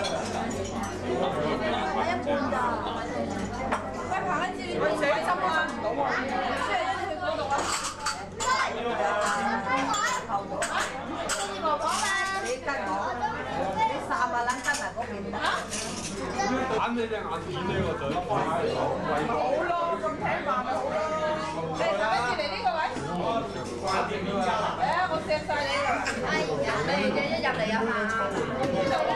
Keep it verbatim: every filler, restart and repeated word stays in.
一半咋？喂，行一次你自己針開唔到喎，即係去嗰度啊！中意婆婆嘛？你跟我，你三啊撚跟埋嗰邊啊！ 揀你隻眼片呢個嘴，好咯，咁聽話咪好咯。你使乜住嚟呢個位？係啊，我錫曬你㗎。哎呀，你哋一入嚟啊嘛。